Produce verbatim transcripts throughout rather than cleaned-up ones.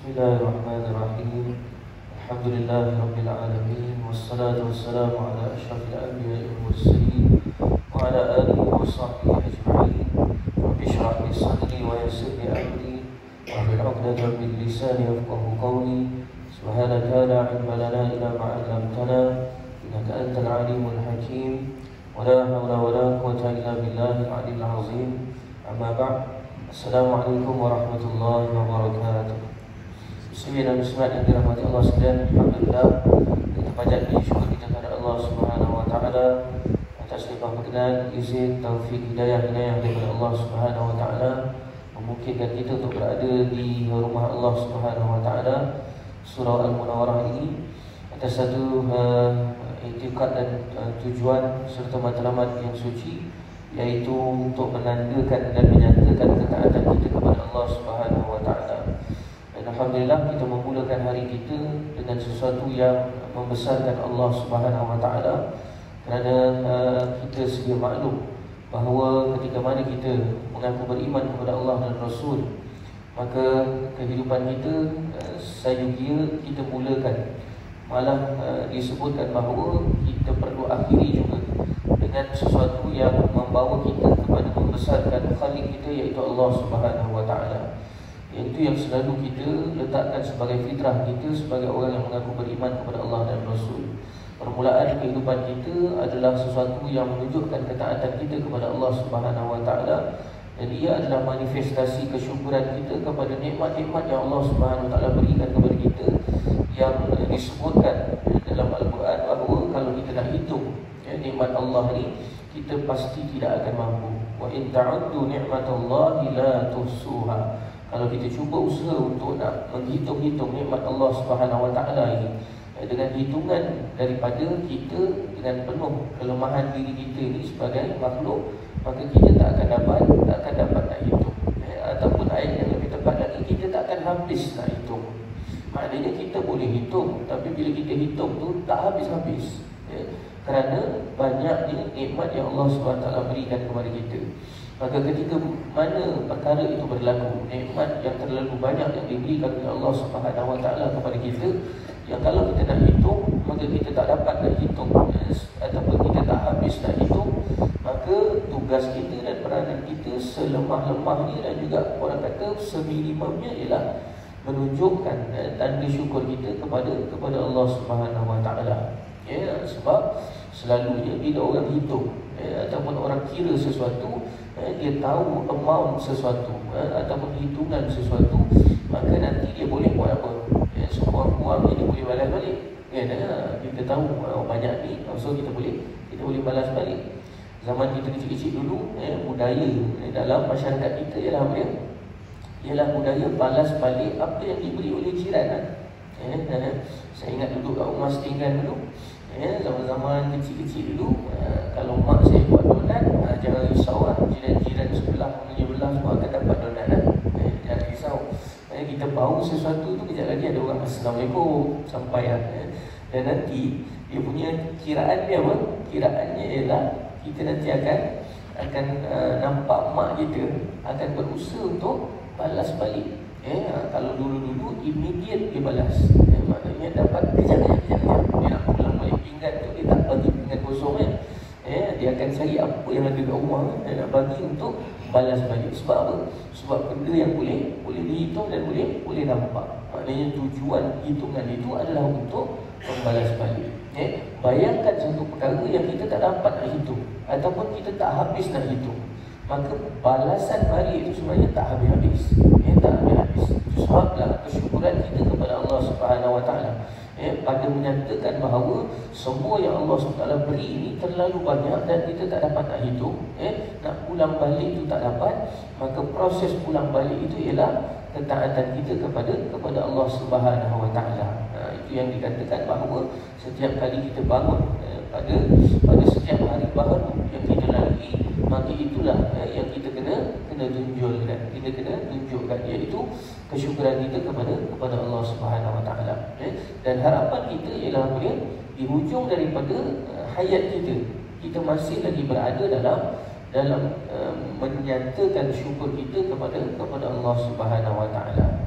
Bismillahirrahmanirrahim. Alhamdulillahirabbil alamin wassalatu wassalamu ala asyrafil anbiya'i wal mursalin wa ala alihi wa sahbihi ajma'in. Rabbi shrah li sadri wa yassir li amri wahlul 'uqdatam min lisani yafqahu qawli. Subhanaka la 'ilma lana illa ma 'allamtana innaka antal 'alimul hakim. Wa la hawla wa la quwwata illa billahil 'aliyyil 'azim. Amma ba'd. Assalamualaikum warahmatullahi wabarakatuh. Bismillah dan bismillah yang dirahmati Allah sekalian. Alhamdulillah, kita panjat bersyukur kita kepada Allah Subhanahu wa taala atas limpah berkenan, izin, taufik, hidayah hidayah daripada Allah Subhanahu wa taala memungkinkan kita untuk berada di rumah Allah Subhanahu wa taala surah Al-Munawwarah ini atas satu uh, iktikad dan uh, tujuan serta matlamat yang suci, yaitu untuk menandakan dan menyatakan ketaatan kita kepada Allah Subhanahu wa taala. Dan alhamdulillah kita memulakan hari kita dengan sesuatu yang membesarkan Allah Subhanahu wa taala, kerana uh, kita sedia maklum bahawa ketika mana kita mengaku beriman kepada Allah dan Rasul, maka kehidupan kita uh, sayugia kita mulakan, malah uh, disebutkan bahawa kita perlu akhiri juga dengan sesuatu yang membawa kita kepada membesarkan Khalik kita, iaitu Allah Subhanahu wa taala. Itu yang selalu kita letakkan sebagai fitrah kita sebagai orang yang mengaku beriman kepada Allah dan Rasul. Permulaan kehidupan kita adalah sesuatu yang menunjukkan ketaatan kita kepada Allah Subhanahu wa taala, dan ia adalah manifestasi kesyukuran kita kepada nikmat-nikmat yang Allah Subhanahu wa taala berikan kepada kita, yang disebutkan dalam Al-Quran bahawa kalau kita nak hitung ya, nikmat Allah ni, kita pasti tidak akan mampu. Wa in ta'uddu ni'matallahi la tuhsuha. Kalau kita cuba usaha untuk nak menghitung-hitung nikmat Allah Subhanahu wa taala ini dengan hitungan daripada kita dengan penuh kelemahan diri kita ini sebagai makhluk, maka kita tak akan dapat tak akan dapat nak hitung. Ya, ataupun ayat yang lebih tepat lagi, kita tak akan habis nak hitung. Maknanya kita boleh hitung, tapi bila kita hitung tu tak habis-habis. Ya, kerana banyaknya nikmat yang Allah Subhanahu wa taala berikan kepada kita. Maka ketika mana perkara itu berlaku, nikmat yang terlalu banyak yang diberikan oleh Allah Subhanahu wa taala kepada kita, yang kalau kita nak hitung, maka kita tak dapat nak hitung, yes, ataupun kita tak habis nak hitung, maka tugas kita dan peranan kita selemah-lemahnya dan juga orang kata seminimumnya ialah menunjukkan eh, tanda syukur kita kepada kepada Allah Subhanahu wa taala. Ya, sebab selalunya bila orang hitung eh, ataupun orang kira sesuatu, eh, dia tahu amount sesuatu eh, ataupun hitungan sesuatu, maka nanti dia boleh buat apa? Eh, sekurang-kurangnya dia boleh balas balik. Ya, nah, kita tahu oh, banyak ni, so kita boleh kita boleh balas balik. Zaman kita kecil-kecil dulu, eh, budaya eh, dalam masyarakat kita ialah apa dia? Ialah budaya balas balik apa yang diberi oleh jiran. Kan? Eh, eh, saya ingat dulu kat rumah setinggan dulu, eh, zaman-zaman kecil-kecil dulu, eh, kalau mak saya buat donat, eh, jangan risau lah, jiran-jiran sebelah punya belah semua akan dapat donat lah. Eh, jangan risau. Eh, kita bau sesuatu tu, kejap lagi ada orang Assalamualaikum sampai lah. Eh. Dan nanti dia punya kiraan dia apa? Kiraannya ialah kita nanti akan akan uh, nampak mak kita akan berusaha untuk balas balik. Eh, kalau dulu-dulu immediate dia balas, eh, maknanya dapat kejap-kejap. Dia nak pulang balik pinggan tu, dia tak bagi pinggan kosong kan. Eh, dia akan cari apa yang ada kat rumah, dia nak bagi untuk balas balik. Sebab apa? Sebab benda yang boleh boleh dihitung dan boleh boleh nampak. Maknanya tujuan hitungan itu adalah untuk membalas balik. Eh, bayangkan satu perkara yang kita tak dapat nak hitung ataupun kita tak habis nak hitung, maka balasan balik itu sebenarnya tak habis-habis. Eh, tak habis-habis. Sebablah kesyukuran kita kepada Allah Subhanahu wa taala, eh, pada menyatakan bahawa semua yang Allah Subhanahu wa taala beri ini terlalu banyak dan kita tak dapat nak hitung, eh, nak pulang balik itu tak dapat, maka proses pulang balik itu ialah ketaatan kita kepada kepada Allah Subhanahu wa taala. Nah, itu yang dikatakan bahawa setiap kali kita bangun, eh, pada pada setiap hari baru yang kita lalui, maka itulah eh, yang kita kena kena tunjukkan, kita kena tunjukkan, iaitu kesyukuran kita kepada kepada Allah Subhanahu wa taala. Eh, dan harapan kita ialah apa dia? Di hujung daripada uh, hayat kita, kita masih lagi berada dalam dalam uh, menyatakan syukur kita kepada kepada Allah Subhanahu wa taala.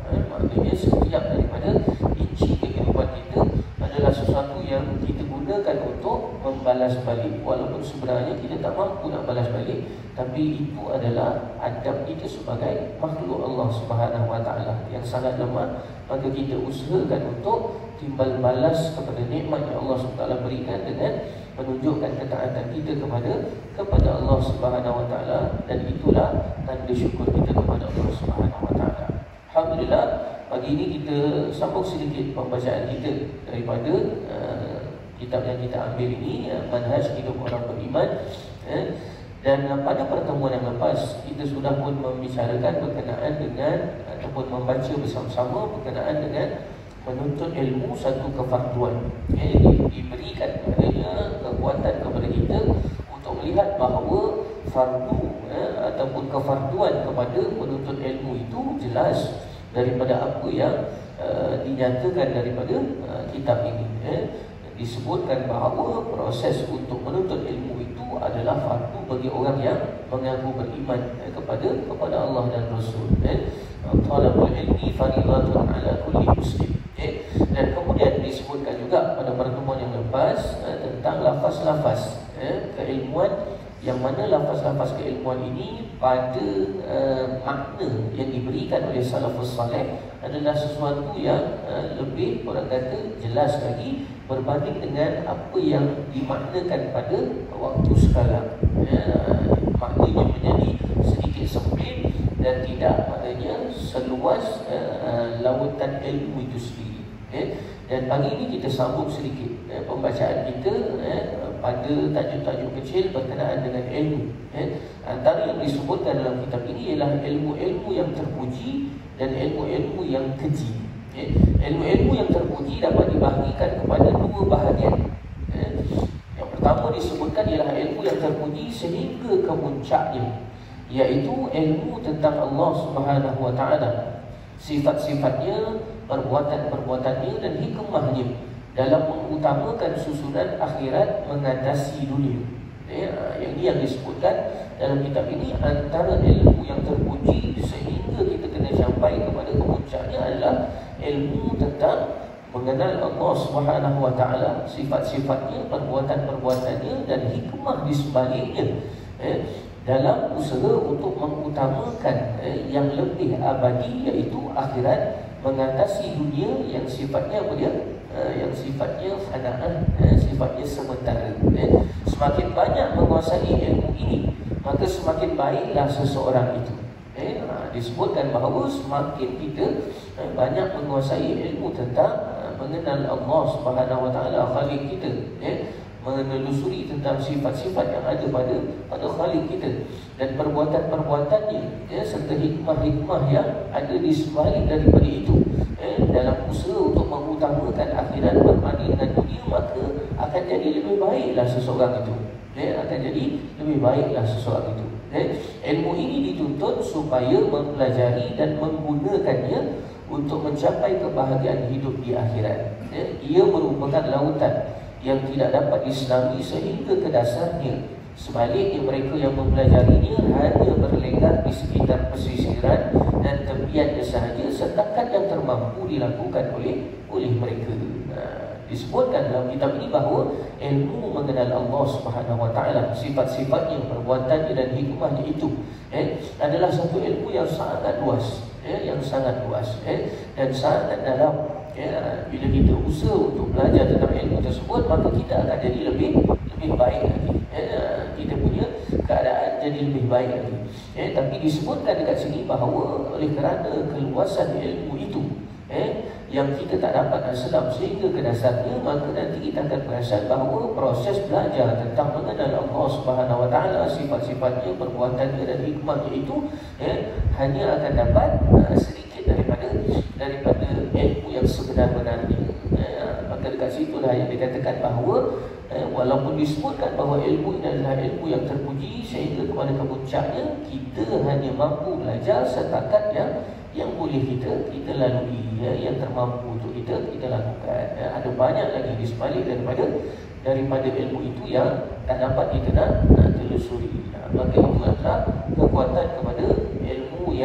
eh, maknanya setiap daripada inci kehidupan kita adalah sesuatu yang kita gunakan untuk membalas balik. Walaupun sebenarnya kita tak mampu nak balas balik, tapi itu adalah adab kita sebagai makhluk Allah Subhanahu Wa Taala yang sangat lemah. Maka kita usahakan untuk timbal balas kepada nikmat yang Allah subhanahu wa taala berikan dengan menunjukkan ketaatan kita kepada kepada Allah Subhanahu Wa Taala, dan itulah tanda syukur kita kepada Allah Subhanahu Wa Taala. Alhamdulillah, pagi ini kita sambung sedikit pembacaan kita daripada uh, kitab yang kita ambil ini, uh, Manhaj Hidup Orang Beriman. eh. Dan uh, pada pertemuan yang lepas kita sudah pun membicarakan berkenaan dengan ataupun membaca bersama-sama berkenaan dengan menuntut ilmu satu kefarduan. eh, Diberikan maknanya kekuatan kepada kita untuk melihat bahawa fardu eh, ataupun kefarduan kepada menuntut ilmu itu jelas daripada apa yang uh, dinyatakan daripada uh, kitab ini. eh. Disebutkan bahawa proses untuk menuntut ilmu itu adalah fardu bagi orang yang mengaku beriman eh, kepada kepada Allah dan Rasul. eh. Talabul ilmi faridatun ala kulli muslim. eh. Dan kemudian disebutkan juga pada pertemuan yang lepas eh, tentang lafaz-lafaz eh, keilmuan, yang mana lafaz-lafaz keilmuan ini pada uh, makna yang diberikan oleh salafus salih adalah sesuatu yang uh, lebih, orang kata, jelas lagi berbanding dengan apa yang dimaknakan pada waktu sekarang. uh, Maknanya menjadi sedikit sempit dan tidak maknanya seluas uh, lautan ilmu itu sendiri. eh. Dan pagi ini kita sambung sedikit eh, pembacaan kita eh, pada tajuk-tajuk kecil berkenaan dengan ilmu. eh. Antara yang disebutkan dalam kitab ini ialah ilmu-ilmu yang terpuji dan ilmu-ilmu yang keji. eh. Ilmu-ilmu yang terpuji dapat dibahagikan kepada dua bahagian. eh. Yang pertama disebutkan ialah ilmu yang terpuji sehingga ke puncaknya, iaitu ilmu tentang Allah Subhanahu Wa Taala, sifat-sifatnya, perbuatan-perbuatannya dan hikmahnya dalam mengutamakan susunan akhirat mengatasi dunia. Ya, yang ini yang disebutkan dalam kitab ini. Antara ilmu yang terpuji sehingga kita kena sampai kepada kepuncaknya adalah ilmu tentang mengenal Allah Subhanahu Wa Taala, sifat-sifatnya, perbuatan-perbuatannya dan hikmah di sebaliknya. Eh, dalam usaha untuk mengutamakan eh, yang lebih abadi, iaitu akhirat, mengatasi dunia yang sifatnya apa dia? Uh, yang sifatnya fana'an, uh, sifatnya sementara. eh. Semakin banyak menguasai ilmu ini, maka semakin baiklah seseorang itu. eh. uh, Disebutkan bahawa semakin kita uh, banyak menguasai ilmu tentang uh, mengenal Allah Subhanahu Wa Taala, Khalik kita, eh. menelusuri tentang sifat-sifat yang ada pada pada Khalik kita dan perbuatan-perbuatannya, ya, serta hikmah-hikmah yang ada di sebalik daripada itu, eh, dalam usaha untuk mengutamakan akhirat berbanding dengan dunia, maka akan jadi lebih baiklah seseorang itu. eh, akan jadi lebih baiklah seseorang itu. eh. Ilmu ini dituntut supaya mempelajari dan menggunakannya untuk mencapai kebahagiaan hidup di akhirat. eh. Ia merupakan lautan yang tidak dapat diselami sehingga ke dasarnya. Sebaliknya, mereka yang mempelajarinya hanya berlenggang di sekitar pesisiran dan tepiannya sahaja setakat yang termampu dilakukan oleh oleh mereka. Nah, disebutkan dalam kitab ini bahawa ilmu mengenal Allah Subhanahu Wa Taala, sifat-sifatnya, perbuatannya dan hikmahnya itu eh, adalah satu ilmu yang sangat luas, eh, yang sangat luas eh, dan sangat dalam. Ya, bila kita usaha untuk belajar tentang ilmu tersebut, maka kita akan jadi lebih lebih baik lagi. Ya, kita punya keadaan jadi lebih baik lagi. Ya, tapi disebutkan dekat sini bahawa oleh kerana keluasan ilmu itu, eh, yang kita tak dapat selam sehingga ke dasarnya, maka nanti kita akan perasan bahawa proses belajar tentang mengenal Allah Subhanahu Wa Taala, sifat-sifatnya, perbuatannya dan hikmahnya itu, eh, hanya akan dapat uh, sedikit daripada daripada ilmu yang sebenar-benarnya. Eh, maka dekat situlah yang dikatakan bahawa eh, walaupun disebutkan bahawa ilmu ini adalah ilmu yang terpuji sehingga kepada kepuncaknya, kita hanya mampu belajar setakat yang yang boleh kita kita lalui, ya, yang termampu untuk kita kita lakukan. Ya, ada banyak lagi di sebalik daripada daripada ilmu itu yang tak dapat kita nak, nak telusuri. Ya, maka itu adalah kekuatan kepada ilmu yang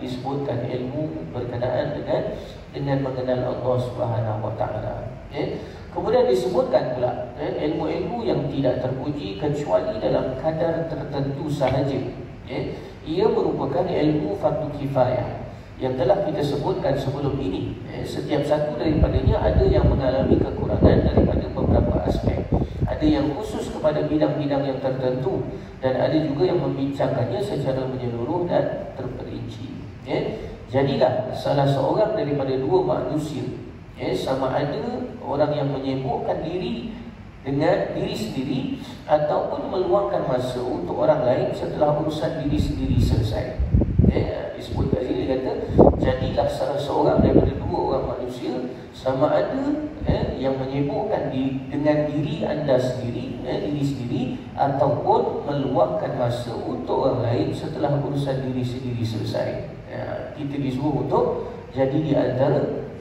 disebutkan ilmu berkenaan dengan dengan mengenal Allah Subhanahu Wa Taala. Okay. Kemudian disebutkan pula eh, ilmu-ilmu yang tidak terpuji kecuali dalam kadar tertentu sahaja. Okay. Ia merupakan ilmu fardu kifayah yang telah kita sebutkan sebelum ini. Eh, setiap satu daripadanya ada yang mengalami kekurangan daripada beberapa aspek. Ada yang khusus kepada bidang-bidang yang tertentu dan ada juga yang membincangkannya secara menyeluruh dan terperinci. Eh, jadilah salah seorang daripada dua manusia, eh, sama ada orang yang menyibukkan diri dengan diri sendiri ataupun meluangkan masa untuk orang lain setelah urusan diri sendiri selesai. Eh, disebut kat sini, dia kata jadilah salah seorang daripada dua orang manusia sama ada eh, yang menyibukkan diri dengan diri anda sendiri, eh, diri sendiri ataupun meluangkan masa untuk orang lain setelah urusan diri sendiri selesai. Eh, kita disuruh untuk jadi di antara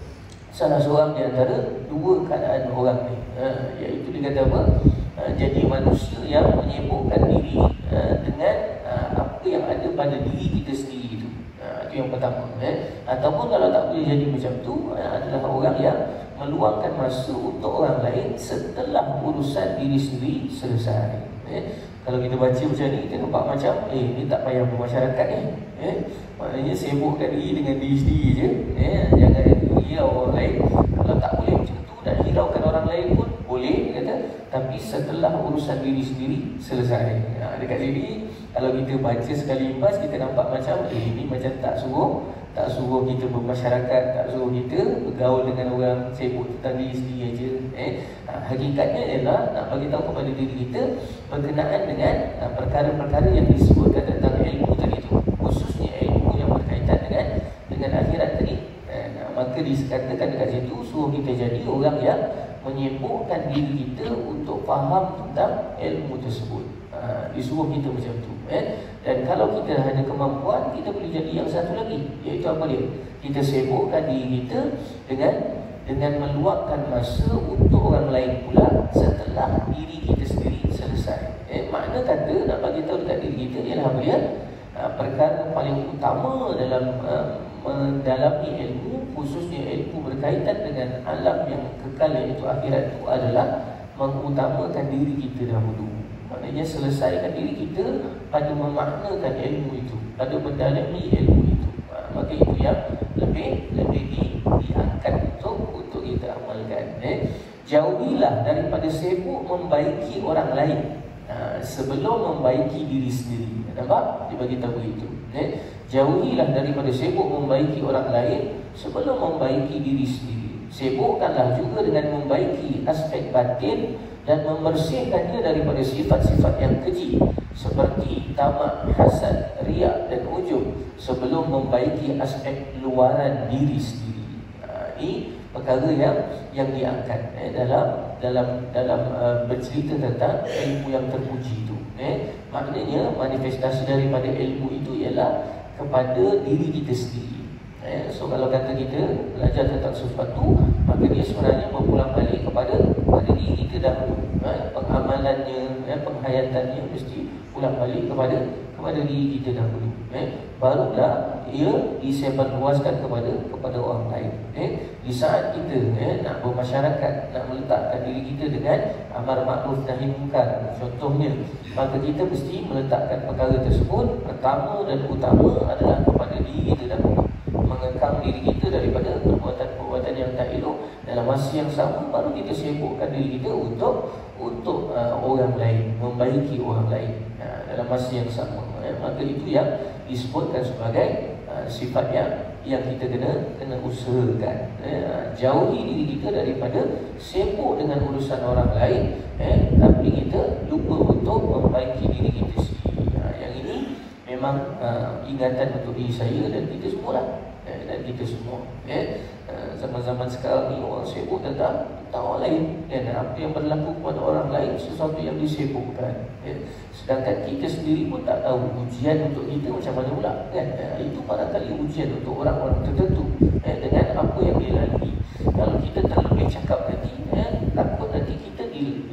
salah seorang di antara dua keadaan orang ni, ha, iaitu dia kata apa? Ha, jadi manusia yang menyibukkan diri ha, dengan ha, apa yang ada pada diri kita sendiri itu. Ha, itu yang pertama. Eh. Ataupun kalau tak boleh jadi macam tu, ha, adalah orang yang meluangkan masa untuk orang lain setelah urusan diri sendiri selesai. Eh. Kalau kita baca macam ni, kita nampak macam eh, ni tak payah bermasyarakat ni. Eh. Maknanya sibukkan diri dengan diri sendiri je. Eh. Jangan hirau orang lain. Kalau tak boleh macam tu, nak hiraukan orang lain pun boleh, dia kata, tapi setelah urusan diri sendiri selesai. Ha, dekat sini kalau kita baca sekali impas, kita nampak macam eh, ini macam tak suruh tak suruh kita bermasyarakat, tak suruh kita bergaul dengan orang, sibuk tentang diri sendiri aja. Eh, ha, hakikatnya ialah nak bagi tahu kepada diri kita berkenaan dengan ha, perkara-perkara yang disebutkan tentang ilmu tadi tu, khususnya ilmu yang berkaitan dengan dengan akhirat tadi. Maka dikatakan dekat situ suruh kita jadi orang yang menyibukkan diri kita untuk faham tentang ilmu tersebut. Ha, disuruh kita macam tu. Eh? Dan kalau kita ada kemampuan, kita boleh jadi yang satu lagi, iaitu apa dia? Kita sibukkan diri kita dengan dengan meluangkan masa untuk orang lain pula setelah diri kita sendiri selesai. Eh, makna kata nak bagi tahu dekat diri kita ialah apa dia? Ha, perkara paling utama dalam uh, mendalami ilmu, khususnya ilmu berkaitan dengan alam yang kekal iaitu akhirat, itu adalah mengutamakan diri kita dahulu. Maknanya selesaikan diri kita pada memaknakan ilmu itu, pada mendalami ilmu itu. Ha, maka itu yang lebih lebih di, diangkat untuk untuk kita amalkan. Eh? Jauhilah daripada sibuk membaiki orang lain ha, sebelum membaiki diri sendiri. Nampak? Dia bagi tahu begitu. Eh? Jauhilah daripada sibuk membaiki orang lain sebelum membaiki diri sendiri. Sibukkanlah juga dengan membaiki aspek batin dan membersihkannya daripada sifat-sifat yang keji seperti tamak, hasad, riak dan ujub sebelum membaiki aspek luaran diri sendiri. Ha, ini perkara yang yang diangkat eh, dalam dalam dalam uh, bercerita tentang ilmu yang terpuji itu. Eh, maknanya manifestasi daripada ilmu itu ialah kepada diri kita sendiri. Eh, so kalau kata kita belajar tentang sesuatu, maka dia sebenarnya berpulang balik kepada kepada diri kita dahulu. Eh, pengamalannya, eh, penghayatannya mesti pulang balik kepada kepada diri kita dahulu. Eh, barulah ia disebarluaskan kepada kepada orang lain. Eh, di saat kita eh, nak bermasyarakat, nak meletakkan diri kita dengan amar makruf nahi munkar, contohnya, maka kita mesti meletakkan perkara tersebut pertama dan utama adalah kepada diri kita dahulu, mengekang diri kita daripada perbuatan-perbuatan yang tak elok. Dalam masa yang sama baru kita sibukkan diri kita untuk untuk uh, orang lain, membaiki orang lain uh, dalam masa yang sama. Eh, maka itu yang disebutkan sebagai uh, sifat yang yang kita kena kena usahakan. Eh, jauhi diri kita daripada sibuk dengan urusan orang lain, eh, tapi kita lupa untuk membaiki diri kita sendiri. Uh, yang ini memang uh, ingatan untuk diri saya dan kita semua lah. Eh, dan kita semua eh, uh, zaman-zaman sekarang ni orang sibuk tentang, tentang orang lain, dan apa yang berlaku kepada orang lain sesuatu yang disibukkan. Eh, sedangkan kita sendiri pun tak tahu ujian untuk kita macam mana pula kan? Eh, itu barangkali ujian untuk orang-orang tertentu eh, dengan apa yang dia lalui. Kalau kita terlebih cakap nanti, eh, takut nanti kita di, diberi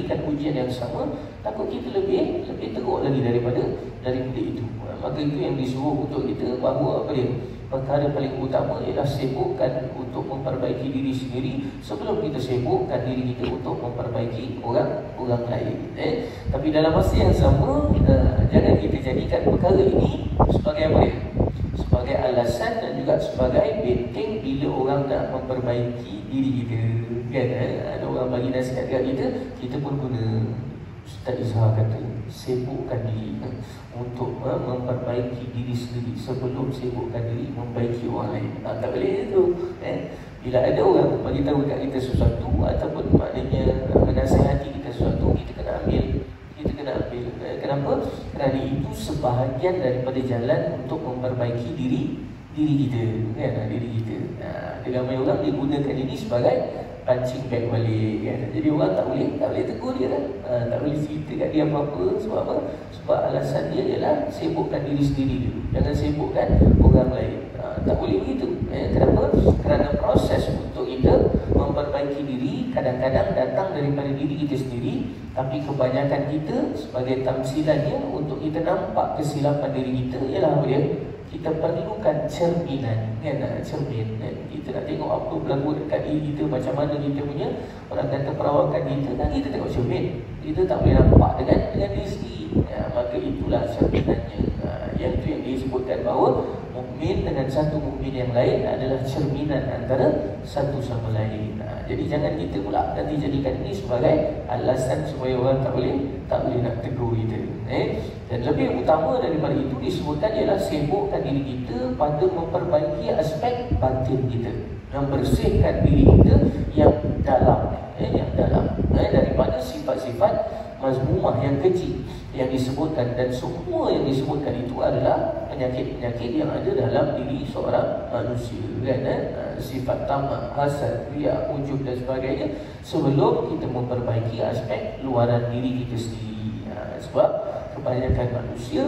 diberikan ujian yang sama, takut kita lebih lebih teruk lagi daripada daripada itu. Maka itu yang disuruh untuk kita, bahawa apa dia? Perkara paling utama ialah sibukkan untuk memperbaiki diri sendiri sebelum kita sibukkan diri kita untuk memperbaiki orang orang lain. Eh? Tapi dalam masa yang sama, uh, jangan kita jadikan perkara ini sebagai apa dia? Sebagai alasan dan juga sebagai benteng bila orang nak memperbaiki diri kita. Kan? Eh? Ada orang bagi nasihat kat kita, kita pun guna. Ustaz Izhar kata, sibukkan diri untuk uh, memperbaiki diri sendiri sebelum sibukkan diri memperbaiki orang lain. Ha, tak boleh itu. Eh? Bila ada orang bagi tahu kat kita sesuatu ataupun maknanya menasihati kita sesuatu, kita kena ambil. Kita kena ambil. Eh, kenapa? Kerana itu sebahagian daripada jalan untuk memperbaiki diri diri kita. Kan? Diri kita. Ha, ada ramai orang dia gunakan ini sebagai pancing bag balik, kan? Jadi orang tak boleh tak boleh tegur dia kan? Ha, tak boleh cerita kat dia apa-apa. Sebab apa? Sebab alasan dia ialah sibukkan diri sendiri dulu, jangan sibukkan orang lain. Ha, tak boleh begitu. Eh, kenapa? Kerana proses untuk kita memperbaiki diri kadang-kadang datang daripada diri kita sendiri, tapi kebanyakan kita sebagai tamsilannya untuk kita nampak kesilapan diri kita ialah apa dia? Kita perlukan cerminan, kan? Cermin, kan? Kita nak tengok apa berlaku dekat diri kita, macam mana kita punya, orang kata perawakan kita, dan kita tengok cermin, kita tak boleh nampak dengan dengan diri sendiri. Ya, maka itulah cerminannya. Ha, yang itu yang disebutkan bahawa mukmin dengan satu mukmin yang lain adalah cerminan antara satu sama lain. Ha, jadi jangan kita pula nanti jadikan ini sebagai alasan supaya orang tak boleh tak boleh nak tegur kita. Eh? Dan lebih utama daripada itu disebutkan ialah sibukkan diri kita pada memperbaiki aspek batin kita, membersihkan diri kita yang dalam, eh, yang dalam, eh, daripada sifat-sifat mazmumah yang kecil yang disebutkan. Dan semua yang disebutkan itu adalah penyakit-penyakit yang ada dalam diri seorang manusia, kan? Eh? Sifat tamak, hasad, riak, ujub dan sebagainya, sebelum kita memperbaiki aspek luaran diri kita sendiri. Ha, sebab kebanyakan manusia,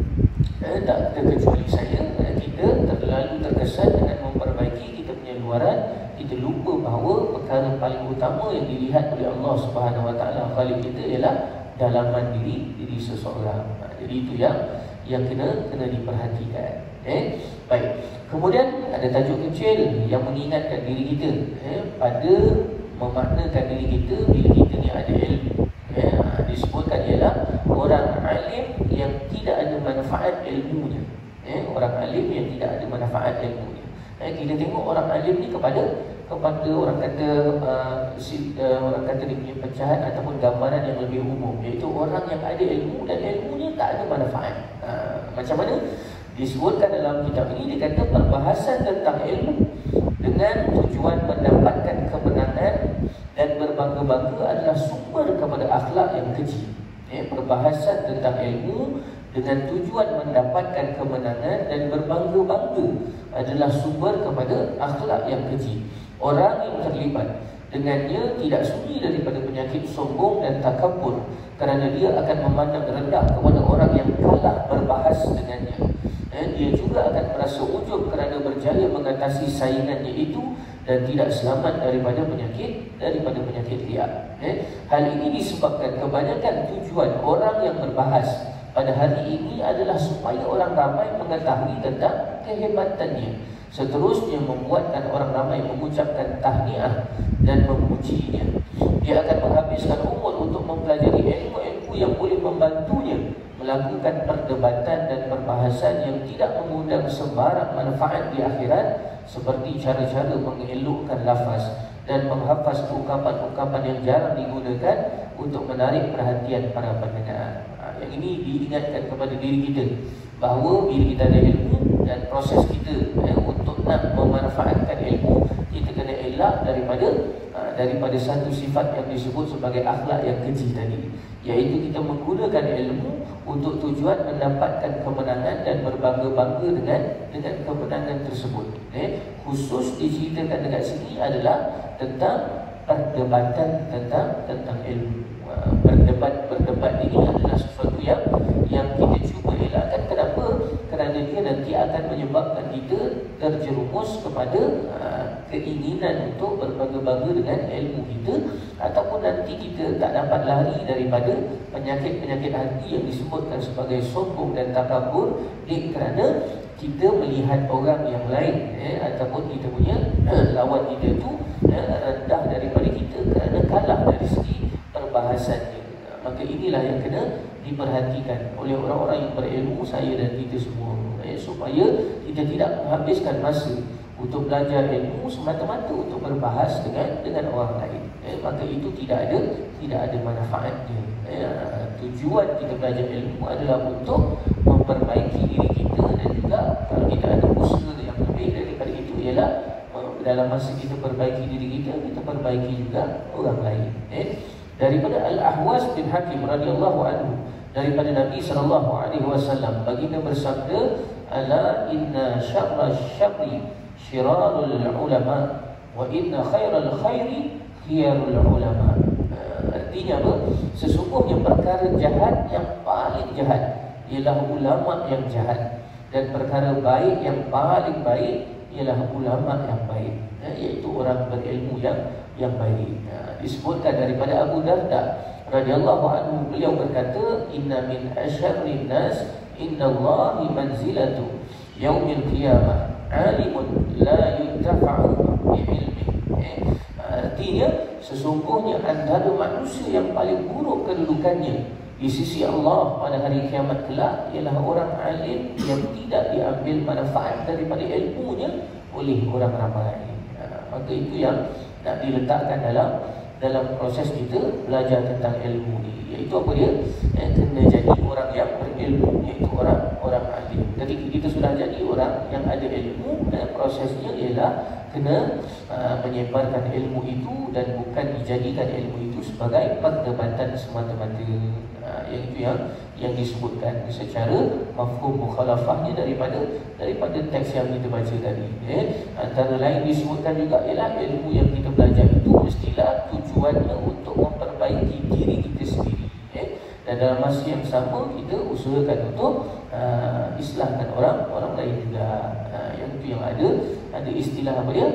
eh, tak terkecuali saya, eh, kita terlalu terkesan dengan memperbaiki kita punya luaran. Kita lupa bahawa perkara paling utama yang dilihat oleh Allah Subhanahu Wa Taala Khalik kita ialah dalaman diri diri seseorang. Ha, jadi itu yang yang kena kena diperhatikan. Eh, baik. Kemudian ada tajuk kecil yang mengingatkan diri kita, eh, pada memaknakan diri kita bila kita ni ada ilmu. Eh, disebutkan ialah orang alim yang tidak ada manfaat ilmunya. Eh, orang alim yang tidak ada manfaat ilmunya. Eh, kita tengok orang alim ni kepada kepada orang kata uh, si, uh, orang kata dia punya pecahan ataupun gambaran yang lebih umum, iaitu orang yang ada ilmu dan ilmunya tak ada manfaat. Uh, macam mana? Disebutkan dalam kitab ini, dia kata perbahasan tentang ilmu dengan tujuan mendapatkan kemenangan dan berbangga-bangga adalah sumber kepada akhlak yang keji. Eh, perbahasan tentang ilmu dengan tujuan mendapatkan kemenangan dan berbangga-bangga adalah sumber kepada akhlak yang keji. Orang yang terlibat dengannya tidak sunyi daripada penyakit sombong dan takabur, kerana dia akan memandang rendah kepada orang yang kalah berbahas dengannya. Eh, dia juga akan merasa ujub kerana berjaya mengatasi saingannya itu dan tidak selamat daripada penyakit daripada penyakit riak. Eh, hal ini disebabkan kebanyakan tujuan orang yang berbahas pada hari ini adalah supaya orang ramai mengetahui tentang kehebatannya. Seterusnya membuatkan orang ramai mengucapkan tahniah dan memujinya. Dia akan menghabiskan umur untuk mempelajari ilmu-ilmu yang boleh membantunya melakukan perdebatan dan perbahasan yang tidak mengundang sembarang manfaat di akhirat, seperti cara-cara mengelokkan lafaz dan menghafaz ungkapan-ungkapan yang jarang digunakan untuk menarik perhatian para pendengar. Ha, yang ini diingatkan kepada diri kita bahawa bila kita ada ilmu dan proses kita eh, untuk nak memanfaatkan ilmu, kita kena elak daripada uh, daripada satu sifat yang disebut sebagai akhlak yang keji tadi, iaitu kita menggunakan ilmu untuk tujuan mendapatkan kemenangan dan berbangga-bangga dengan dengan kemenangan tersebut. Eh, khusus diceritakan dekat sini adalah tentang perdebatan tentang tentang ilmu. Uh, berdebat berdebat ini adalah sesuatu yang yang kita cuba elakkan. Kenapa? Kerana dia nanti akan menyebabkan kita terjerumus kepada uh, keinginan untuk berbangga-bangga dengan ilmu kita, ataupun nanti kita tak dapat lari daripada penyakit-penyakit hati yang disebutkan sebagai sombong dan takabur, eh, kerana kita melihat orang yang lain, eh, ataupun kita punya eh, lawan kita tu eh, rendah daripada kita kerana kalah dari segi perbahasannya. Maka inilah yang kena diperhatikan oleh orang-orang yang berilmu, saya dan kita semua, eh, supaya kita tidak menghabiskan masa untuk belajar ilmu semata-mata untuk berbahas dengan dengan orang lain. Eh, maka itu tidak ada tidak ada manfaatnya. Eh, tujuan kita belajar ilmu adalah untuk memperbaiki diri kita, dan juga kalau kita ada usaha yang lebih daripada itu ialah dalam masa kita perbaiki diri kita, kita perbaiki juga orang lain. Eh, daripada Al-Ahwas bin Hakim radhiyallahu anhu, daripada Nabi sallallahu alaihi wasallam, baginda bersabda, ala inna syarra syarri syirarul ulama wa inna khairal khairi khiyarul ulama. Artinya apa? Sesungguhnya perkara jahat yang paling jahat ialah ulama yang jahat, dan perkara baik yang paling baik ialah ulama yang baik, iaitu orang berilmu yang yang baik. Disebutkan daripada Abu Darda radhiyallahu anhu, beliau berkata, inna min asyarrin nas indallahi manzilatu yaumil qiyamah alimun la yuntafa'u bi'ilmi. Eh, artinya sesungguhnya antara manusia yang paling buruk kedudukannya di sisi Allah pada hari kiamat kelak ialah orang alim yang tidak diambil manfaat daripada ilmunya oleh orang ramai. Maka itu yang nak diletakkan dalam dalam proses kita belajar tentang ilmu ni, iaitu apa dia? Eh, kena jadi orang yang berilmu, iaitu orang orang alim. Jadi kita sudah jadi orang yang ada ilmu, dan prosesnya ialah kena uh, menyebarkan ilmu itu, dan bukan dijadikan ilmu itu sebagai perdebatan semata-mata. Uh, yang itu yang yang disebutkan secara mafhum mukhalafahnya daripada daripada teks yang kita baca tadi. Eh, antara lain disebutkan juga ialah ilmu yang kita belajar itu mestilah tujuannya untuk memperbaiki diri kita sendiri. Eh, dan dalam masa yang sama kita usahakan untuk uh, islahkan orang orang lain juga. Uh, yang itu yang ada ada istilah apa dia?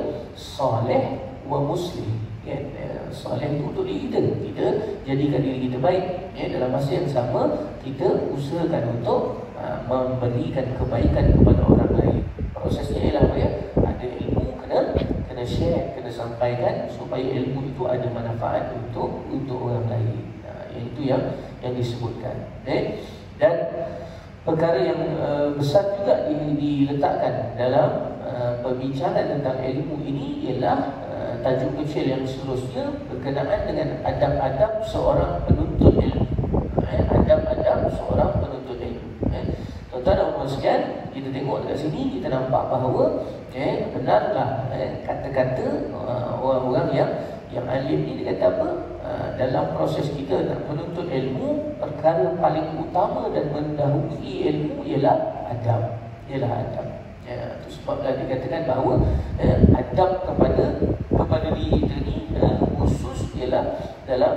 Saleh wa muslim. Ya, saleh itu untuk diri kita, kita jadikan diri kita baik. Ya, dalam masa yang sama kita usahakan untuk uh, memberikan kebaikan kepada orang lain. Prosesnya ialah apa ya? Ada ilmu kena kena share, kena sampaikan supaya ilmu itu ada manfaat untuk untuk orang lain. Nah, itu yang yang disebutkan. Eh? Dan perkara yang uh, besar juga diletakkan dalam uh, pembicaraan tentang ilmu ini ialah tajuk kecil yang seterusnya berkenaan dengan adab-adab seorang penuntut ilmu. Eh, adab-adab seorang penuntut ilmu. Eh, tuan-tuan dan puan sekalian, kita tengok dekat sini, kita nampak bahawa eh, benarlah eh, kata-kata uh, orang-orang yang yang alim ni, dia kata apa? Uh, dalam proses kita nak menuntut ilmu, perkara paling utama dan mendahului ilmu ialah adab. Ialah adab. Ya, itu sebablah dikatakan bahawa eh, adab kepada kepada diri kita ni eh, khusus ialah dalam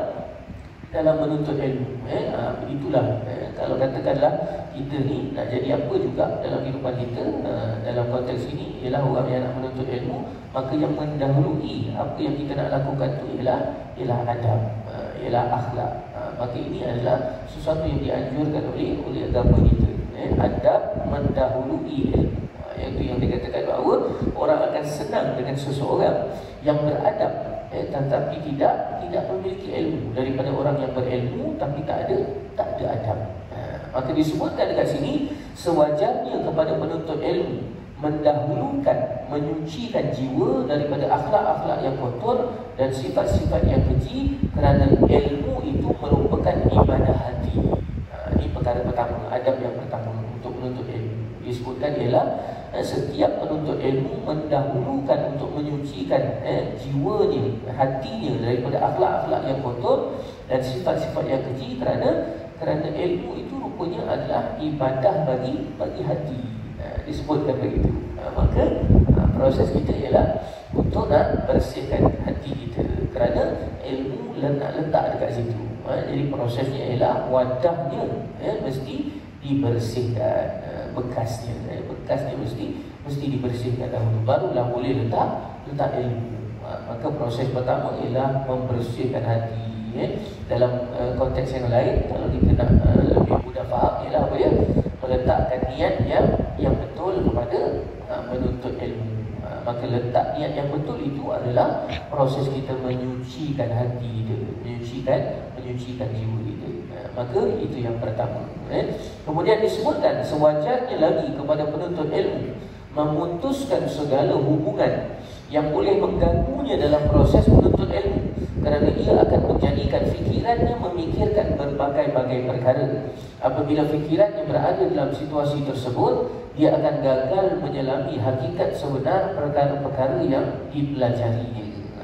dalam menuntut ilmu. Eh, ha, begitulah. Eh, kalau katakanlah kita ni nak jadi apa juga dalam kehidupan kita, eh, dalam konteks ini ialah orang yang nak menuntut ilmu, maka yang mendahului apa yang kita nak lakukan tu ialah ialah adab, eh, ialah akhlak. Eh, maka ini adalah sesuatu yang dianjurkan oleh oleh agama kita. Eh, adab mendahului ilmu. Itu yang dikatakan bahawa orang akan senang dengan seseorang yang beradab, eh, tetapi tidak tidak memiliki ilmu, daripada orang yang berilmu tapi tak ada tak ada adab. Ha, maka disebutkan dekat sini, sewajarnya kepada penuntut ilmu mendahulukan, menyucikan jiwa daripada akhlak-akhlak yang kotor dan sifat-sifat yang keji, kerana ilmu itu merupakan ibadah hati. Ha, ini perkara pertama, adab yang pertama untuk penuntut ilmu. Disebutkan ialah setiap penuntut ilmu mendahulukan untuk menyucikan eh, jiwanya, hatinya daripada akhlak-akhlak yang kotor dan sifat-sifat yang keji, kerana kerana ilmu itu rupanya adalah ibadah bagi bagi hati. Nah, disebutkan begitu. Nah, maka nah, proses kita ialah untuk nak bersihkan hati kita, kerana ilmu nak letak dekat situ. Nah, jadi prosesnya ialah wadahnya eh, mesti dibersihkan. bekasnya. Eh, bekasnya mesti mesti dibersihkan dahulu, barulah boleh letak letak ilmu. Maka proses pertama ialah membersihkan hati. Eh. Dalam uh, konteks yang lain, kalau kita nak uh, lebih mudah faham, ialah apa ya? Meletakkan niat yang yang betul kepada uh, menuntut ilmu. Uh, maka letak niat yang betul itu adalah proses kita menyucikan hati kita, menyucikan menyucikan jiwa kita. Uh, maka itu yang pertama. Eh. Kemudian disebutkan sewajarnya lagi kepada penuntut ilmu memutuskan segala hubungan yang boleh mengganggunya dalam proses menuntut ilmu, kerana ia akan menjadikan fikirannya memikirkan berbagai-bagai perkara. Apabila fikirannya berada dalam situasi tersebut, dia akan gagal menyelami hakikat sebenar perkara-perkara yang dipelajarinya.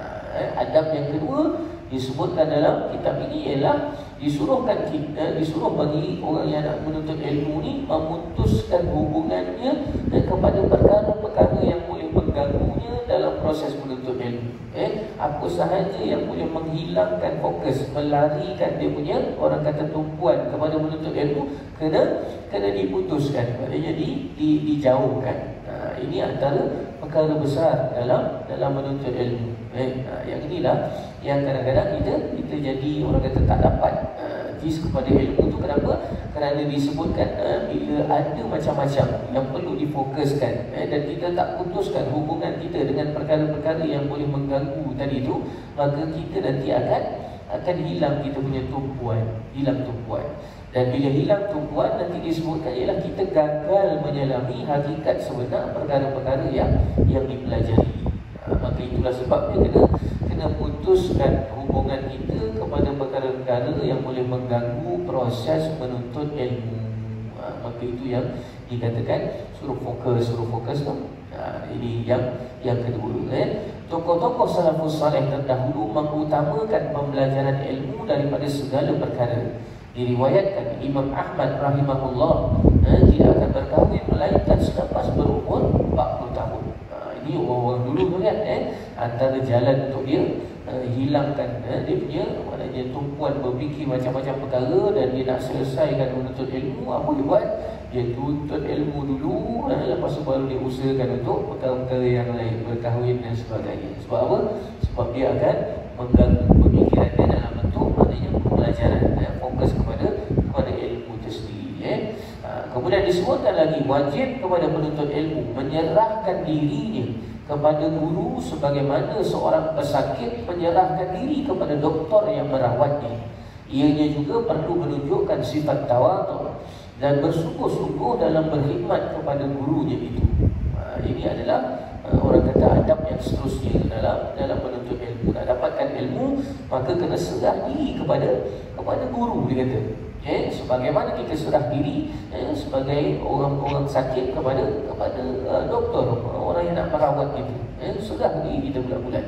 Adab yang kedua disebutkan dalam kitab ini ialah disuruhkan kita, disuruh bagi orang yang nak menuntut ilmu ni memutuskan hubungannya kepada perkara-perkara yang boleh mengganggunya dalam proses menuntut ilmu. Eh, apa sahaja yang boleh menghilangkan fokus, melarikan dia punya, orang kata, tumpuan kepada menuntut ilmu, kena kena diputuskan, maknanya di, di, dijauhkan. Nah, ini antara perkara besar dalam dalam menuntut ilmu. Eh, nah, yang inilah yang kadang-kadang kita kita jadi orang kata tak dapat uh, jis kepada ilmu tu. Kenapa? Kerana disebutkan uh, bila ada macam-macam yang perlu difokuskan, eh, dan kita tak putuskan hubungan kita dengan perkara-perkara yang boleh mengganggu tadi tu, maka kita nanti akan akan hilang kita punya tumpuan, hilang tumpuan. Dan bila hilang tumpuan, nanti disebutkan ialah kita gagal menyelami hakikat sebenar perkara-perkara yang yang dipelajari. Ha, maka itulah sebabnya kena kena putuskan hubungan kita kepada perkara-perkara yang boleh mengganggu proses menuntut ilmu. Ha, maka itu yang dikatakan suruh fokus, suruh fokus tu. Ha, ini yang yang kedua. Eh. Tokoh-tokoh salafus saleh terdahulu mengutamakan pembelajaran ilmu daripada segala perkara. Diriwayatkan Imam Ahmad rahimahullah eh, tidak akan berkahwin melainkan selepas berumur empat puluh tahun. Ini orang-orang dulu tu kan, eh, antara jalan untuk dia uh, hilangkan eh, dia punya maknanya tumpuan berfikir macam-macam perkara, dan dia nak selesaikan menuntut ilmu. Apa dia buat? Dia tuntut ilmu dulu, eh, lepas tu baru dia usahakan untuk perkara-perkara yang lain, berkahwin dan sebagainya. Sebab apa? Sebab dia akan mengganggu pemikiran dia dalam bentuk maknanya pembelajaran, eh, fokus kepada kepada ilmu itu sendiri. Eh. Kemudian disebutkan lagi wajib kepada penuntut ilmu menyerahkan dirinya kepada guru sebagaimana seorang pesakit menyerahkan diri kepada doktor yang merawatnya. Ianya juga perlu menunjukkan sifat tawadhu dan bersungguh-sungguh dalam berkhidmat kepada gurunya itu. Ha, ini adalah uh, orang kata adab yang seterusnya dalam dalam menuntut ilmu. Nak dapatkan ilmu, maka kena serah diri kepada kepada guru, dia kata. Eh, sebagaimana kita serah diri eh, sebagai orang-orang sakit kepada kepada uh, doktor, orang yang nak merawat kita. Eh, serah diri kita bulan-bulan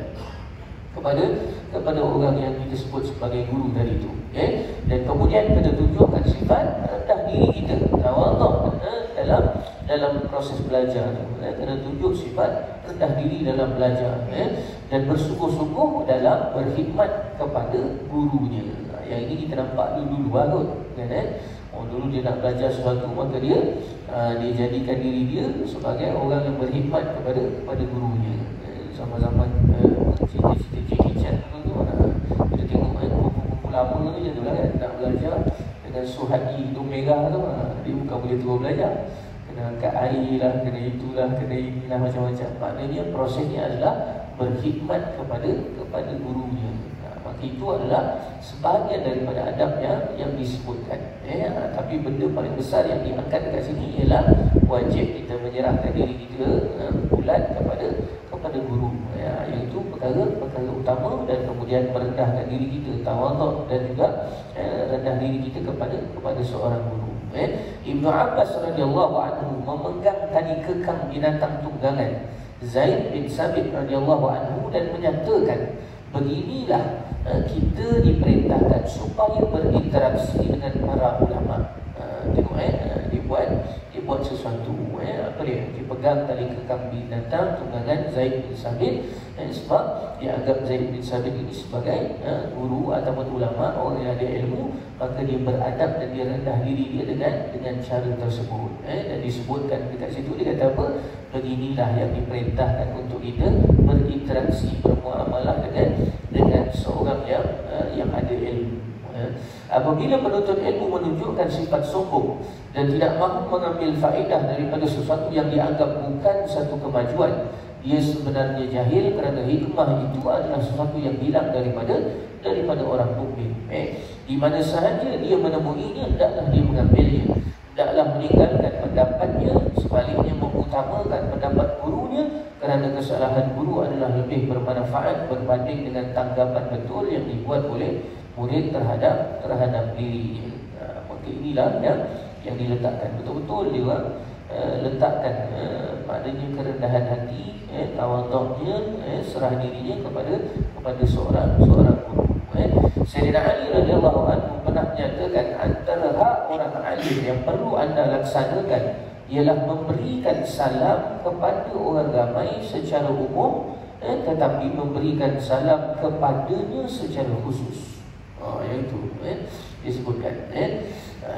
kepada kepada orang yang kita sebut sebagai guru tadi itu. Eh, dan kemudian kena tunjukkan sifat rendah diri kita, tawadhu eh, dalam dalam proses belajar. Eh, kena tunjuk sifat rendah diri dalam belajar, eh, dan bersungguh-sungguh dalam berkhidmat kepada gurunya. Yang ini kita nampak dulu-dulu baru kan, eh? Oh, dulu dia nak belajar sesuatu, maka dia uh, dia jadikan diri dia sebagai orang yang berkhidmat kepada kepada gurunya. Eh, zaman-zaman uh, cerita-cerita Jackie Chan tu, uh, kita tengok eh, buku-buku lama tu je tu lah kan, nak belajar dengan suhadi hidung merah tu, uh, dia bukan boleh terus belajar, kena angkat air lah, kena itulah, kena inilah, macam-macam. Maknanya prosesnya adalah berkhidmat kepada kepada gurunya. Itu adalah sebahagian daripada adab yang yang disebutkan. Eh, tapi benda paling besar yang diangkat dekat sini ialah wajib kita menyerahkan diri kita uh, bulat kepada kepada guru. Ya, iaitu perkara perkara utama, dan kemudian merendahkan diri kita, tawadhu, dan juga uh, rendah diri kita kepada kepada seorang guru. Eh, Ibnu Abbas radhiyallahu anhu memegang tali kekang binatang tunggangan Zaid bin Sabit radhiyallahu anhu dan menyatakan, beginilah uh, kita diperintahkan supaya berinteraksi dengan para ulama. Uh, tengok eh, uh, dia buat dia buat sesuatu. Eh, apa dia? Dia pegang tali kekang binatang tunggangan Zaid bin Sabit, eh, sebab dia anggap Zaid bin Sabit ini sebagai eh, guru ataupun ulama, orang yang ada ilmu, maka dia beradab dan dia rendah diri dia dengan dengan cara tersebut. Eh, dan disebutkan dekat situ, dia kata apa? Beginilah yang diperintahkan untuk kita berinteraksi, bermuamalah dengan dengan seorang yang uh, yang ada ilmu. Uh, apabila penuntut ilmu menunjukkan sifat sombong dan tidak mahu mengambil faedah daripada sesuatu yang dianggap bukan satu kemajuan, dia sebenarnya jahil, kerana hikmah itu adalah sesuatu yang hilang daripada daripada orang mukmin. Eh, di mana sahaja dia menemuinya, hendaklah dia mengambilnya, hendaklah meninggalkan pendapatnya, sebaliknya mengutamakan pendapat gurunya, kerana kesalahan guru adalah lebih bermanfaat berbanding dengan tanggapan betul yang dibuat oleh murid terhadap terhadap dirinya. Nah, maka inilah yang yang diletakkan betul-betul dia uh, letakkan uh, maknanya kerendahan hati, eh, tawadhu'nya, eh, serah dirinya kepada kepada seorang seorang guru. Eh. Sayyidina Ali radhiyallahu anhu pernah menyatakan, antara hak orang alim yang perlu anda laksanakan ialah memberikan salam kepada orang ramai secara umum, eh, tetapi memberikan salam kepadanya secara khusus. Oh, yang itu eh, disebutkan. Eh.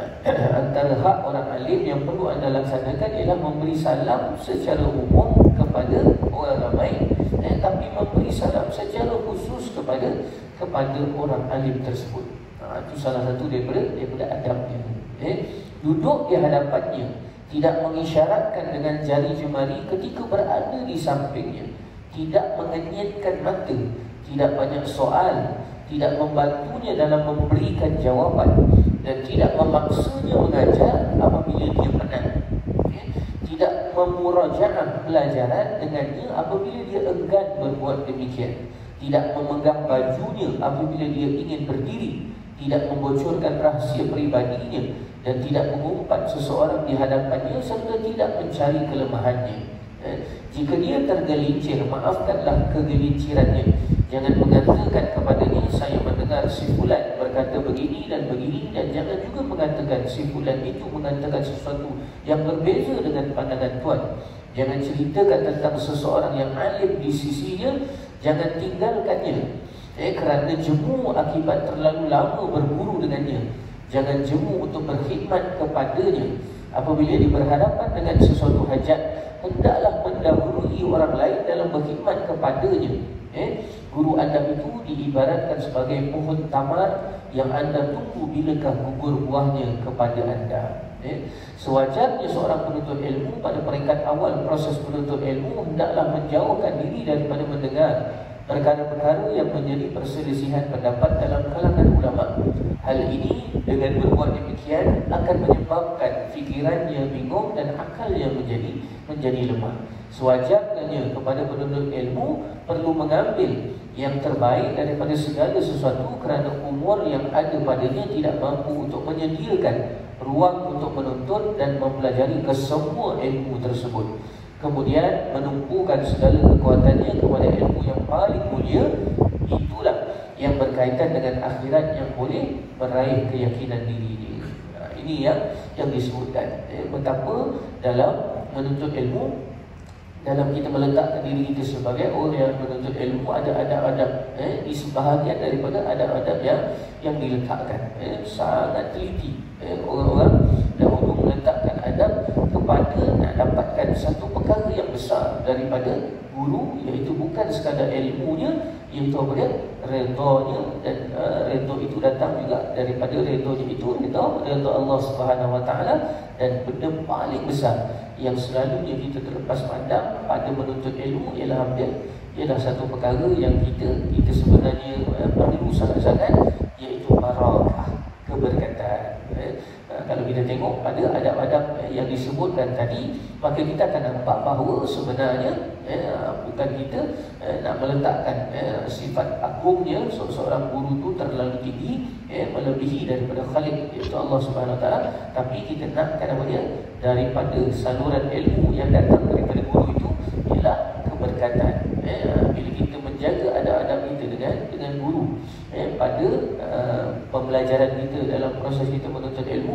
Antara hak orang alim yang perlu anda laksanakan ialah memberi salam secara umum kepada orang ramai, eh, tapi memberi salam secara khusus kepada kepada orang alim tersebut. Ha, itu salah satu daripada daripada adabnya. Eh, duduk di hadapannya, tidak mengisyaratkan dengan jari jemari ketika berada di sampingnya, tidak mengenyitkan mata, tidak banyak soal, tidak membantunya dalam memberikan jawapan, dan tidak memaksanya mengajar apabila dia penat. Okay? Tidak memurajaah pelajaran dengannya apabila dia enggan berbuat demikian. Tidak memegang bajunya apabila dia ingin berdiri, tidak membocorkan rahsia pribadinya, dan tidak mengumpat seseorang di hadapannya, serta tidak mencari kelemahannya. Eh, jika dia tergelincir, maafkanlah kegelincirannya. Jangan mengatakan kepadanya, saya mendengar si fulan berkata begini dan begini, dan jangan juga mengatakan si fulan itu mengatakan sesuatu yang berbeza dengan pandangan Tuhan. Jangan ceritakan tentang seseorang yang alim di sisinya, jangan tinggalkannya, eh, kerana jemu akibat terlalu lama berguru dengannya. Jangan jemu untuk berkhidmat kepadanya. Apabila dia berhadapan dengan sesuatu hajat, hendaklah mendahului orang lain dalam berkhidmat kepadanya. Eh, guru anda itu diibaratkan sebagai pohon tamar yang anda tunggu bilakah gugur buahnya kepada anda. Eh, sewajarnya seorang penuntut ilmu pada peringkat awal proses penuntut ilmu hendaklah menjauhkan diri daripada mendengar perkara-perkara yang menjadi perselisihan pendapat dalam kalangan ulama. Hal ini dengan berbuat demikian akan menyebabkan fikirannya bingung dan akalnya menjadi menjadi lemah. Sewajarnya kepada penuntut ilmu perlu mengambil yang terbaik daripada segala sesuatu, kerana umur yang ada padanya tidak mampu untuk menyediakan ruang untuk menuntut dan mempelajari kesemua ilmu tersebut. Kemudian menumpukan segala kekuatannya kepada ilmu yang paling mulia, itulah yang berkaitan dengan akhirat yang boleh meraih keyakinan diri dia. Nah, ini yang yang disebutkan. Eh, betapa dalam menuntut ilmu, dalam kita meletakkan diri kita sebagai orang yang menuntut ilmu, ada adab-adab, eh, di sebahagian daripada adab-adab yang yang diletakkan. Eh, sangat teliti. Eh, orang-orang dahulu meletakkan adab kepada nak dapatkan satu perkara yang besar daripada guru, iaitu bukan sekadar ilmunya, iaitu apa dia? Redanya, dan uh, redha itu datang juga daripada redanya itu, redha redha Allah Subhanahu Wa Taala. Dan benda paling besar yang selalunya kita terlepas pandang pada menuntut ilmu ialah apa? Ialah satu perkara yang kita kita sebenarnya uh, perlu sangat-sangat, iaitu barakah, keberkatan. Eh, uh, kalau kita tengok pada adab-adab eh, yang disebutkan tadi, maka kita akan nampak bahawa sebenarnya eh, bukan kita eh, nak meletakkan eh, sifat agungnya seorang guru itu terlalu tinggi, eh, melebihi daripada Khalik, iaitu Allah Subhanahu Wa Taala, tapi kita nakkan apa dia? Daripada saluran ilmu yang datang daripada guru itu ialah keberkatan. Eh, bila kita menjaga adab-adab kita dengan dengan guru, eh, pada uh, pembelajaran kita dalam proses kita menuntut ilmu,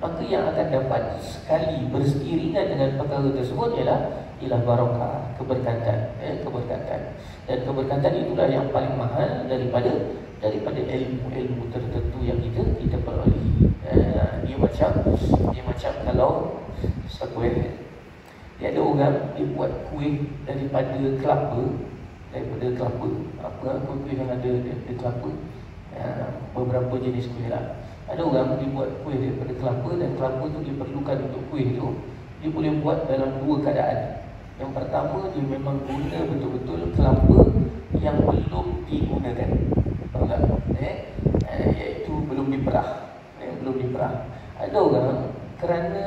maka yang akan dapat sekali berseiringan dengan perkara tersebut ialah ialah barakah, keberkatan, eh, keberkatan. Dan keberkatan itulah yang paling mahal daripada daripada ilmu-ilmu tertentu yang kita kita perolehi. Eh, dia macam dia macam kalau sebuah dia ada orang dia buat kuih daripada kelapa, daripada kelapa. Apa kuih yang ada daripada kelapa? Ya, beberapa jenis kuih lah. Ada orang dia buat kuih daripada kelapa, dan kelapa tu dia perlukan untuk kuih tu. Dia boleh buat dalam dua keadaan. Yang pertama, dia memang guna betul-betul kelapa yang belum digunakan. Tahu tak? Eh? Eh, iaitu belum diperah. Eh, belum diperah. Ada orang kerana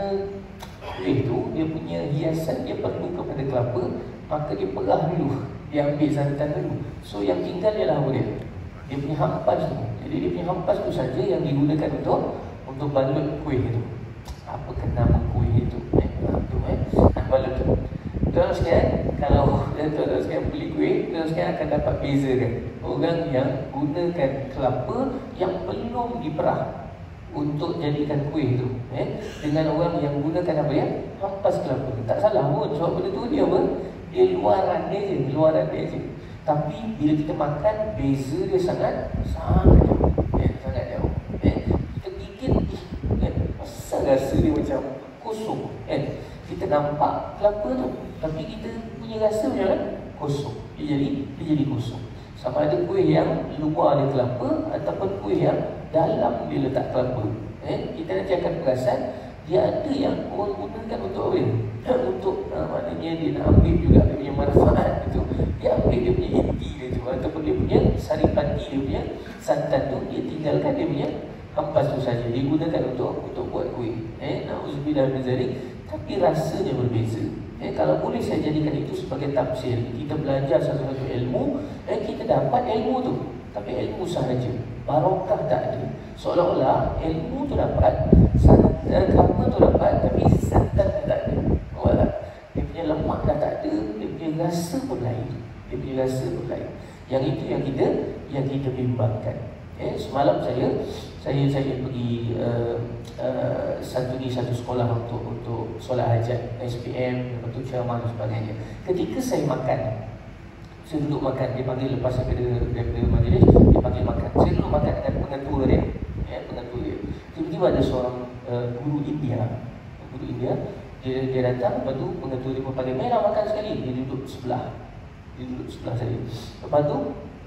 kuih tu dia punya hiasan dia perlu kepada kelapa, maka dia perah dulu. Dia ambil santan dulu. So yang tinggal ialah apa dia? Dia punya hampas tu. Jadi dia punya hampas tu saja yang digunakan untuk untuk balut kuih itu. Apa nama kuih itu? Eh, tu eh. Nak balut tu. Tuan sekalian, kalau tuan sekalian beli kuih, tuan sekalian akan dapat bezakan orang yang gunakan kelapa yang belum diperah untuk jadikan kuih tu, eh, dengan orang yang gunakan apa ya? Hampas kelapa. Tak salah pun, sebab benda tu dia apa? Dia luaran dia je, luaran dia je. Tapi bila kita makan, beza dia sangat sangat jauh, eh, sangat jauh. Eh, kita gigit, eh, asal rasa dia macam kosong. Eh, kita nampak kelapa tu, tapi kita punya rasa macam mana? Kosong. Dia jadi dia jadi kosong. Sama ada kuih yang luar dia kelapa ataupun kuih yang dalam dia letak kelapa. Eh, kita nanti akan perasan dia ada yang orang gunakan untuk apa dia? Untuk uh, maknanya dia nak ambil juga dia punya manfaat itu. Dia ambil dia punya inti dia tu ataupun dia punya saripati dia punya santan tu, dia tinggalkan dia punya hampas tu saja. Dia gunakan untuk untuk buat kuih. Eh, na'udzubillah min zalik. Tapi rasanya berbeza. Eh, kalau boleh saya jadikan itu sebagai tafsir. Kita belajar satu-satu ilmu, eh, kita dapat ilmu tu, tapi ilmu sahaja, barakah tak ada. Seolah-olah ilmu tu dapat, santan kelapa tu dapat, tapi santan tak ada. Walah, dia punya lemak dah tak ada, dia punya rasa pun lain. Dia punya rasa pun lain. Yang itu yang kita yang kita bimbangkan. Eh, semalam saya saya saya pergi uh, uh, satu di satu sekolah untuk untuk solat hajat, S P M, lepas tu ceramah dan sebagainya. Ketika saya makan, saya duduk makan, dia panggil lepas daripada daripada majlis, dia panggil makan. Saya duduk makan dengan pengetua dia, ya, pengetua dia. Tiba-tiba ada seorang uh, guru India, guru India, dia dia datang, lepas tu pengetua dia pun panggil, "Mari makan sekali." Dia duduk sebelah, dia duduk sebelah saya. Lepas tu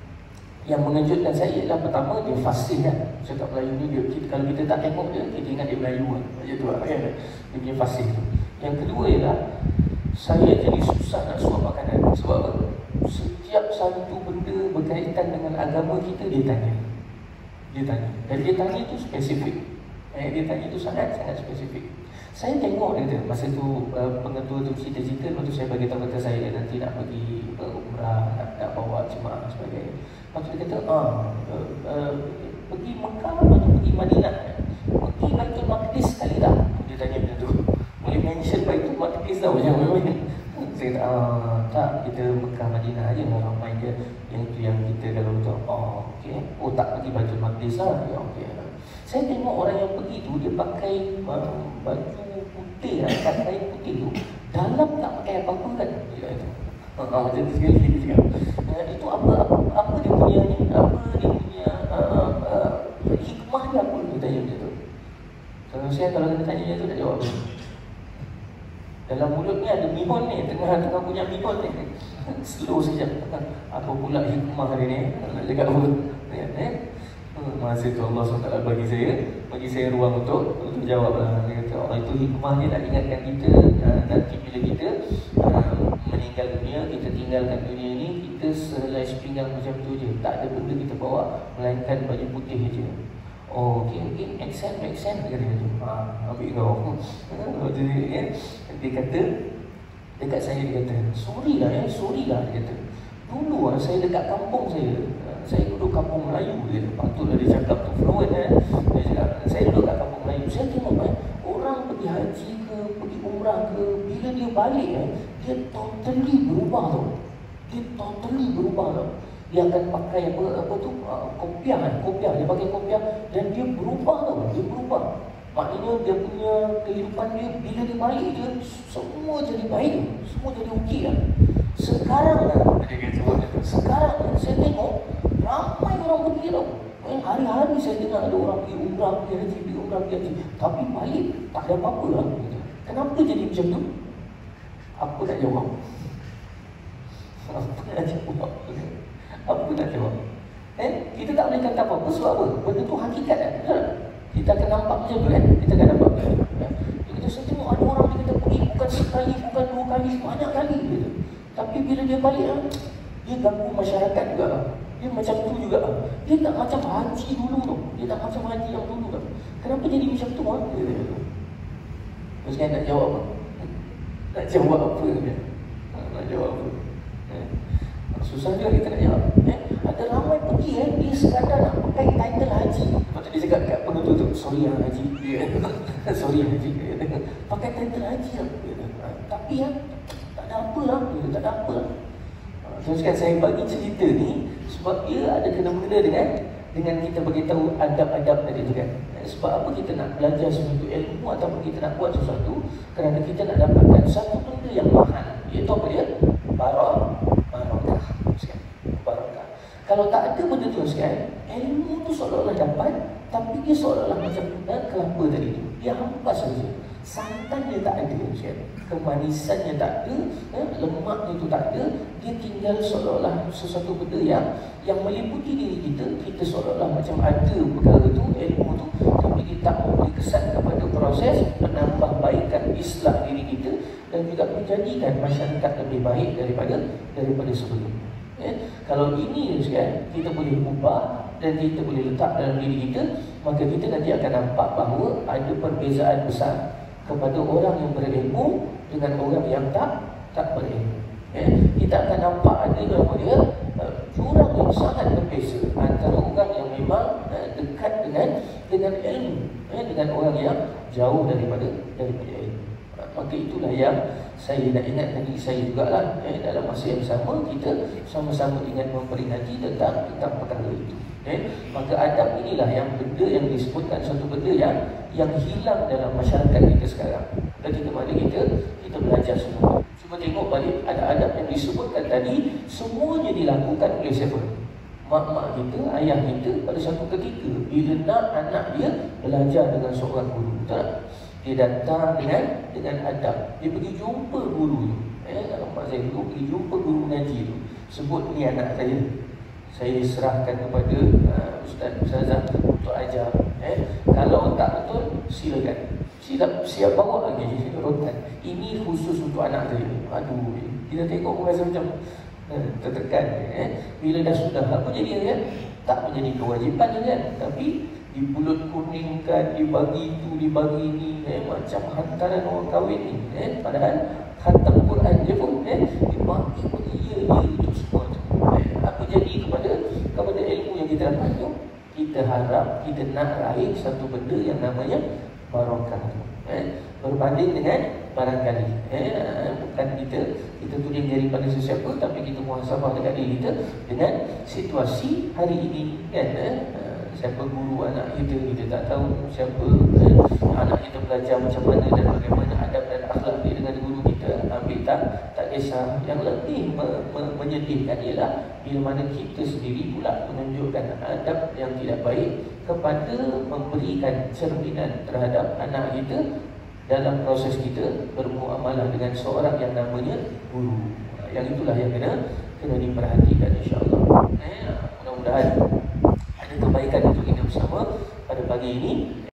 yang mengejutkan saya adalah pertama dia fasih kan. Cakap Melayu ni dia, kita, kalau kita tak tengok dia, kita ingat dia Melayu kan. Macam tu lah kan. Dia punya fasih tu. Yang kedua ialah saya jadi susah nak suap makanan. Sebab apa? Setiap satu benda berkaitan dengan agama kita dia tanya. Dia tanya. Dan dia tanya tu spesifik. Eh, dia tanya tu sangat-sangat spesifik. Saya tengok dia kata, masa tu uh, pengetua tu cerita-cerita, lepas tu saya bagi tahu kata saya nanti nak pergi uh, umrah, nak, nak bawa jemaah dan sebagainya. Lepas tu dia kata, ah, uh, uh, pergi Mekah, lepas tu pergi Madinah, pergi Baitul Maqdis sekali tak? Dia tanya macam tu. Boleh mention Baitul Maqdis tau macam mana? Saya kata, ah, tak, kita Mekah Madinah aja lah ramai dia. Yang itu yang kita kalau betul, oh, okey. Oh, tak pergi Baitul Maqdis lah. Ya, okey. Saya tengok orang yang pergi tu, dia pakai uh, baju putih, kan, kain putih tu, dalam tak pakai apa-apa kan? Dia kata, ah, macam tu sekali dia cakap. Uh, itu apa, apa apa dia punya ni, apa dia punya uh, uh, hikmah dia apa? Dia tanya macam tu. Kalau saya kalau kena tanya macam tu, tak jawab. Dalam mulut ni ada mihon ni, tengah-tengah punya mihon ni. Slow saja. Apa pula hikmah dia ni? Nak cakap apa? Eh? Masa tu Allah subhanahu wa taala bagi saya bagi saya ruang untuk untuk jawab lah. Dia kata, oh, itu hikmahnya nak ingatkan kita uh, nanti bila kita uh, meninggal dunia, kita tinggalkan dunia ni, kita sehelai sepinggang macam tu je, tak ada benda kita bawa melainkan baju putih je. Oh, okey, okey, make sense, make sense, dia kata tu. Ha, ambil kau. Jadi ya, dia kata dekat saya, dia kata, sorry lah ya, sorry lah, dia kata. Dulu lah saya dekat kampung saya, saya duduk kampung Melayu, dia patutlah dia cakap tu fluent eh. Dia cakap, saya duduk kat kampung Melayu, saya tengok eh, orang pergi haji ke, pergi umrah ke, bila dia balik eh, dia totally berubah tau. Dia totally berubah tau. Dia akan pakai apa apa tu, uh, kopiah kan, kopiah, dia pakai kopiah dan dia berubah tau, dia berubah. Maknanya dia punya kehidupan dia, bila dia baik dia, semua jadi baik, semua jadi okey lah. Sekarang lah, dia kata, sekarang lah, saya tengok ramai orang pergi tau. Eh, hari-hari saya dengar ada orang pergi umrah, pergi haji, pergi umrah, pergi haji, tapi balik tak ada apa-apa lah. Kenapa jadi macam tu? Apa nak jawab? Apa nak jawab? Apa nak jawab? Eh, kita tak boleh kata apa-apa. Sebab apa? Benda tu hakikat kan? Betul? Kita akan nampak macam tu kan? Kita akan nampak macam tu kan? Kita saya tengok ada orang dia kata pergi bukan sekali, bukan dua kali, banyak kali gitu. Tapi bila dia balik lah, dia ganggu masyarakat juga lah. Dia macam tu juga lah. Dia tak macam haji dulu tu. Dia tak macam haji yang dulu lah. Kenapa jadi macam tu lah? Dia kata tu. Terus kan nak jawab apa? Nak jawab apa dia? Nak jawab apa? Eh? Susah juga kita nak jawab. Eh? Ada ramai pergi eh, dia sekadar nak pakai title haji. Lepas tu dia cakap kat penonton tu, sorry yang haji. Dia sorry yang haji. Dia pakai title haji lah. Tapi ya, tak ada apa lah. Dia tak ada apa lah. Teruskan saya bagi cerita ni sebab dia ada kena-mengena dengan dengan kita beritahu adab-adab tadi tu kan. Sebab apa kita nak belajar sesuatu ilmu ataupun kita nak buat sesuatu, kerana kita nak dapatkan satu benda yang mahal, iaitu apa dia? Barak, barakah. Barakah. Kalau tak ada benda tu sekarang, ilmu tu seolah-olah dapat, tapi dia seolah-olah macam eh, kelapa tadi tu. Dia hampas saja. Santannya tak ada, kemanisannya tak ada, eh, lemaknya tu tak ada. Dia tinggal seolah-olah sesuatu benda yang yang meliputi diri kita. Kita seolah-olah macam ada perkara tu, ilmu tu, tapi kita tak memberi kesan kepada proses penambahbaikan islah diri kita dan juga menjadikan masyarakat lebih baik daripada daripada sebelum. Eh, kalau ini kan, kita boleh ubah dan kita boleh letak dalam diri kita, maka kita nanti akan nampak bahawa ada perbezaan besar kepada orang yang berilmu dengan orang yang tak tak berilmu. Eh, kita akan nampak ada apa dia uh, jurang yang sangat berbeza antara orang yang memang uh, dekat dengan dengan ilmu, eh, dengan orang yang jauh daripada daripada ilmu. Uh, maka itulah yang saya nak ingat tadi saya jugalah, eh, dalam masa yang sama kita sama-sama ingin memperingati tentang tentang perkara itu. Eh, maka adab inilah yang benda yang disebutkan satu benda yang yang hilang dalam masyarakat kita sekarang. Ketika mana kita kita belajar semua, cuba tengok balik ada adab yang disebutkan tadi, semuanya dilakukan oleh siapa? Mak-mak kita, ayah kita pada satu ketika bila nak anak dia belajar dengan seorang guru, betul tak? Dia datang dengan dengan adab. Dia pergi jumpa guru tu. Eh, kalau mak saya dulu pergi jumpa guru ngaji tu, sebut ni anak saya, saya serahkan kepada uh, Ustaz Ustazah untuk ajar. Eh, kalau tak betul, silakan. Siap, siap bawa lagi rotan. Ini khusus untuk anak saya. Aduh, kita tengok pun rasa macam uh, tertekan. Eh. Bila dah sudah, apa jadi kan? Tak menjadi kewajipan kan? Tapi dibulut kuningkan, dibagi itu, dibagi ini, eh, macam hantaran orang kahwin ni. Eh. Padahal khatam Quran je pun, eh, dibagi pun iya, iya itu semua tu. Eh. Apa jadi kepada kepada ilmu yang kita dapat tu? Kita harap kita nak raih satu benda yang namanya barakah tu. Eh. Berbanding dengan barangkali, eh, bukan kita kita tuding daripada sesiapa, tapi kita muhasabah dekat diri kita dengan situasi hari ini kan. Eh. Siapa guru anak kita, kita tak tahu. Siapa eh, anak kita belajar macam mana dan bagaimana adab dan akhlak dia dengan guru kita, ambil tak tak kisah. Yang lebih me, me, menyedihkan ialah bila mana kita sendiri pula menunjukkan adab yang tidak baik kepada memberikan cerminan terhadap anak kita dalam proses kita bermuamalah dengan seorang yang namanya guru. Yang itulah yang kena kena diperhatikan, insya-Allah. Eh, mudah-mudahan ada kebaikan untuk kita bersama pada pagi ini.